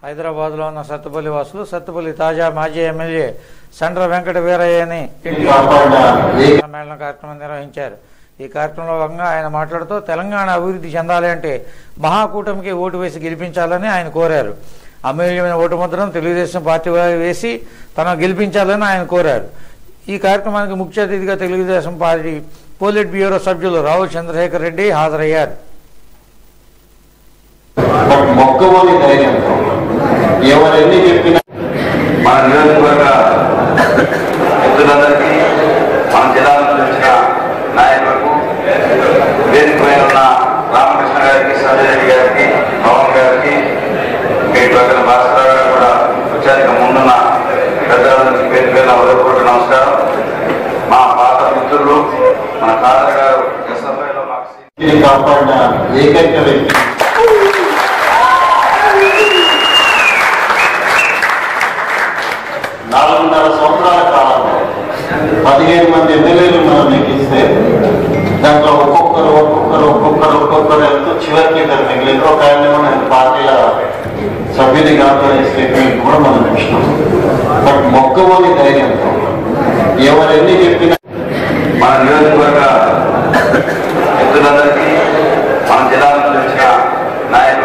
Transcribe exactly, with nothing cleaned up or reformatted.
హైదరాబాద్లో ఉన్న సత్తుపల్లి వాసులు సత్తుపల్లి తాజా మాజీ ఎమ్మెల్యే సండ్ర వెంకట వీరయ్యని సమ్మేళన కార్యక్రమం నిర్వహించారు. ఈ కార్యక్రమంలో భాగంగా ఆయన మాట్లాడుతూ తెలంగాణ అభివృద్ధి చెందాలి అంటే మహాకూటమికి ఓటు వేసి గెలిపించాలని ఆయన కోరారు. అమూల్యమైన ఓటు ముద్రను తెలుగుదేశం పార్టీ వేసి తనను గెలిపించాలని ఆయన కోరారు. ఈ కార్యక్రమానికి ముఖ్య అతిథిగా తెలుగుదేశం పార్టీ పోలిట్ బ్యూరో సభ్యులు రావుల చంద్రశేఖర్ రెడ్డి హాజరయ్యారు. ఎవరెన్ని చెప్పినా మన నియోజకవర్గ వ్యక్తులందరికీ మన జిల్లా నుంచి వచ్చిన నాయకులకు వేదికపై ఉన్న రామకృష్ణ గారికి, సంజయ్ రెడ్డి గారికి, పవన్ గారికి, ఇటు భాస్కర్ గారు కూడా వచ్చాక ముందున్న పెద్దలందరికీ పేరు పేరున ఉదయపూర్వక నమస్కారం. మా పాత మిత్రులు మన ఖాదర్ గారు ఎస్ఎఫ్ఐలో మాకు కాపాడిన ఏకైక వ్యక్తి నాలుగున్నర సంవత్సరాల కాలంలో పదిహేను మంది ఎమ్మెల్యేలు మనం లెక్కిస్తే దాంట్లో ఒక్కొక్కరు ఒక్కొక్కరు ఒక్కొక్కరు ఒక్కొక్కరు వెళ్తూ చివరికి ఇద్దరు మిగిలిన ఒక ఆయన పార్టీల సభ్యుని కాదని స్టేట్మెంట్ కూడా మనం చూసినాం. బట్ మొక్కబోని ధైర్యంతో ఎవరెన్ని చెప్పినా మన నియోజకవర్గ వ్యక్తులందరికీ మన జిల్లా నుంచి వచ్చిన నాయకులు